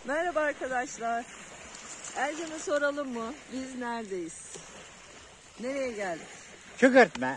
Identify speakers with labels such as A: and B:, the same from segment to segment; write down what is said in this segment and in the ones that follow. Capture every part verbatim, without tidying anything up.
A: Merhaba arkadaşlar. Ercan'a soralım mı? Biz neredeyiz? Nereye geldik?
B: Çökertme.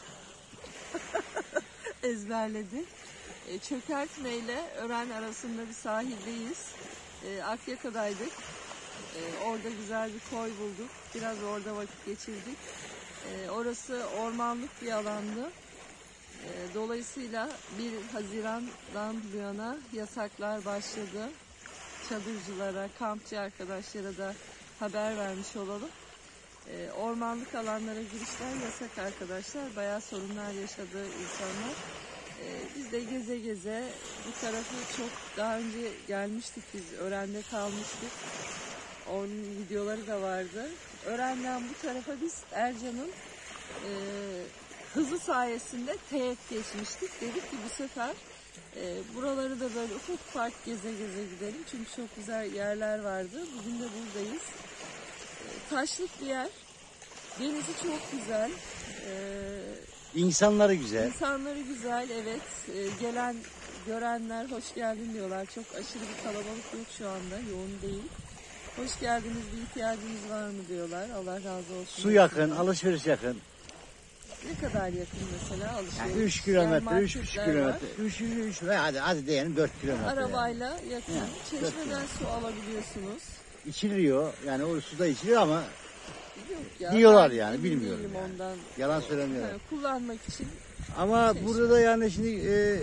A: Ezberledi. E, Çökertme ile Ören arasında bir sahildeyiz. E, Akyaka'daydık. E, orada güzel bir koy bulduk. Biraz orada vakit geçirdik. E, orası ormanlık bir alandı. E, dolayısıyla bir Haziran'dan bu yana yasaklar başladı. Çadırcılara, kampçı arkadaşlara da haber vermiş olalım. E, ormanlık alanlara girişler yasak arkadaşlar. Bayağı sorunlar yaşadı insanlar. E, biz de geze geze bu tarafı çok daha önce gelmiştik biz. Ören'de kalmıştık. Onun videoları da vardı. Ören'den bu tarafa biz Ercan'ın e, hızı sayesinde teğet geçmiştik. Dedik ki bu sefer e, buraları da böyle ufak ufak geze geze gidelim. Çünkü çok güzel yerler vardı. Bugün de buradayız. E, taşlık bir yer. Denizi çok güzel. E,
B: İnsanları güzel.
A: insanları güzel, evet. E, gelen, görenler hoş geldin diyorlar. Çok aşırı bir kalabalık yok şu anda. Yoğun değil. Hoş geldiniz, bir ihtiyacınız var mı diyorlar. Allah razı olsun.
B: Su yakın, alışveriş yakın.
A: Ne kadar yakın mesela alışveriş?
B: Yani üç kilometre,
A: Yani
B: üç buçuk
A: marketler
B: kilometre.
A: var.
B: üç, üç, üç, hadi, hadi diyelim dört kilometre.
A: Arabayla
B: Yani.
A: yakın.
B: Yani,
A: Çeşmeden su alabiliyorsunuz.
B: İçiliyor, yani o suda içiliyor ama
A: Yok ya,
B: diyorlar
A: ben
B: yani,
A: emin
B: bilmiyorum
A: değilim
B: yani.
A: ondan.
B: Yalan söylemiyorlar.
A: Yani kullanmak için.
B: Ama
A: Çeşme.
B: burada da yani şimdi e,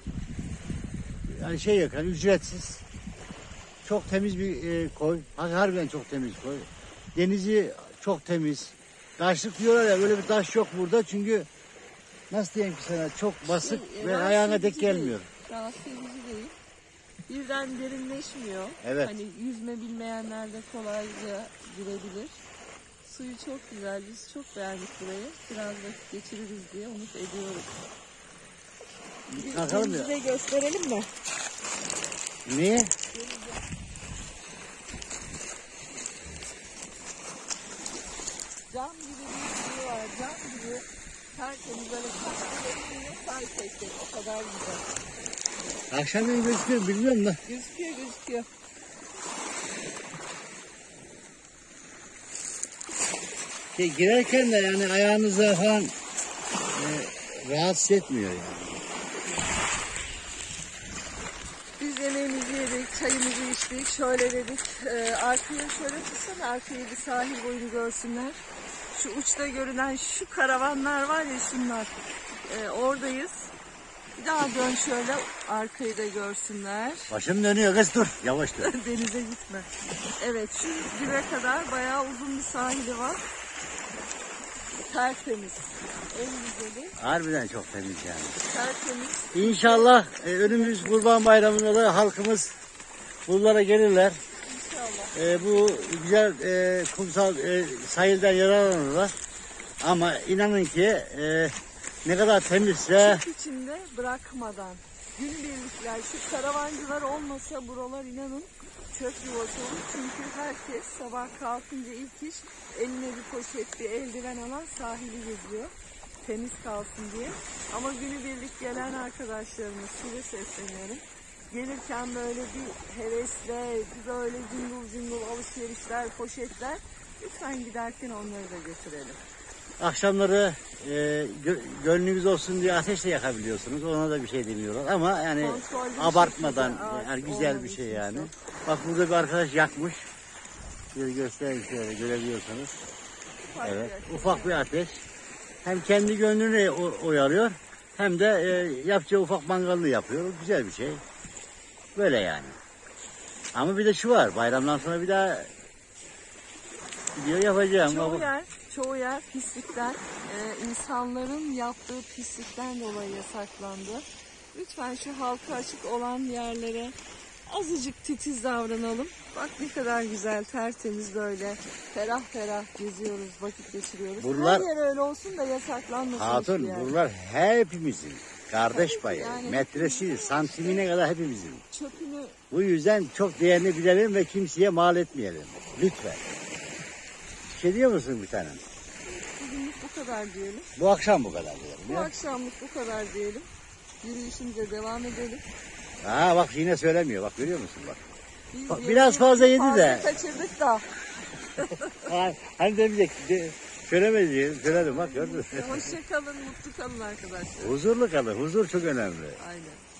B: yani şey yok, yani ücretsiz. Çok temiz bir e, koy. Harbiden çok temiz koy. Denizi çok temiz. Taşlık diyorlar ya, böyle bir taş yok burada çünkü nasıl diyeyim ki sana, çok basık
A: Şey,
B: ve
A: rahatsız
B: ayağına
A: edici
B: dek gelmiyor.
A: Değil. Rahatsız edici değil. Birden derinleşmiyor.
B: Evet.
A: Hani yüzme bilmeyenler de kolayca girebilir. Suyu çok güzel. Biz çok beğendik burayı. Biraz vakit geçiririz diye umut ediyoruz.
B: Bakalım ya.
A: Size gösterelim mi?
B: Niye?
A: Cam gibi bir suyu var. Cam gibi tertemiz böyle kahverengi say tek tek. O kadar güzel.
B: Akşamleyin gözüküyor, bilmiyorum da.
A: Gözüküyor gözüküyor.
B: Şey, girerken de yani ayağınıza falan e, rahatsız etmiyor yani.
A: Biz yemeğimizi yedik, çayımızı içtik. Şöyle dedik, e, arkayı şöyle tutsana, arkayı bir sahil boyunu görsünler. Şu uçta görünen şu karavanlar var ya, şunlar. E, oradayız. Bir daha dön şöyle, arkayı da görsünler.
B: Başım dönüyor kız, dur. Yavaş dur.
A: Denize gitme. Evet, şu dibe kadar bayağı uzun bir sahili var. Tertemiz. En güzeli.
B: Harbiden çok temiz yani.
A: Tertemiz.
B: İnşallah e, önümüz Kurban Bayramı'nda da halkımız buralara gelirler.
A: İnşallah.
B: E, bu güzel e, kumsal e, sahilden yararlanırlar. Ama inanın ki e, ne kadar temizse
A: Çöp içinde bırakmadan. Günübirlikler, şu karavancılar olmasa buralar inanın çöp yuvası olur. Çünkü herkes sabah kalkınca ilk iş eline bir poşet, bir eldiven alan sahili geziyor. Temiz kalsın diye. Ama günübirlik gelen arkadaşlarımız, size sesleniyorum. Gelirken böyle bir hevesle, böyle cıngıl cıngıl alışverişler, poşetler. Lütfen giderken onları da götürelim.
B: akşamları e, gö- gönlünüz olsun diye ateş de yakabiliyorsunuz. Ona da bir şey demiyorlar ama yani
A: Kontrollü bir
B: abartmadan
A: şekilde,
B: yani
A: ağaç
B: güzel bir
A: olmadığı
B: şey
A: için
B: yani.
A: çok.
B: Bak burada bir arkadaş yakmış. Bir göstereyim şöyle, görebiliyorsanız.
A: Ufak
B: Evet,
A: bir ateş.
B: ufak bir ateş. Hem kendi gönlünü o- oyalıyor hem de e, yapacağı ufak mangalını yapıyor. Güzel bir şey. Böyle yani. Ama bir de şu var. Bayramdan sonra bir daha video yapacağım.
A: Çoğu
B: Bak-
A: yer, çoğu yer pislikten, e, insanların yaptığı pislikten dolayı yasaklandı. Lütfen şu halka açık olan yerlere azıcık titiz davranalım. Bak ne kadar güzel, tertemiz böyle ferah ferah geziyoruz, vakit geçiriyoruz.
B: Buralar-
A: Her yer öyle olsun da yasaklanmasın.
B: Hatun
A: hiçbir yer.
B: buralar hepimizin. Kardeş payı,
A: Yani-
B: metresi, santimine kadar hepimizin.
A: Çöpünü
B: Bu yüzden çok değerini bilelim ve kimseye mal etmeyelim. Lütfen. Bir şey diyor musun bir tanem?
A: bugünlük bu kadar diyelim.
B: Bu akşam bu kadar diyelim.
A: Bu
B: ya.
A: akşamlık bu kadar diyelim. Yürüyüşümüze devam edelim.
B: Ha bak yine söylemiyor. Bak görüyor musun bak.
A: Biz
B: Bak,
A: yemeği
B: biraz fazla yedi de.
A: kaçırdık da.
B: Ha, hani demeyecek. De, söylemedi. Söyledim bak gördün mü?
A: Hoşça kalın, mutlu kalın arkadaşlar.
B: Huzurlu kalın. Huzur çok önemli.
A: Aynen.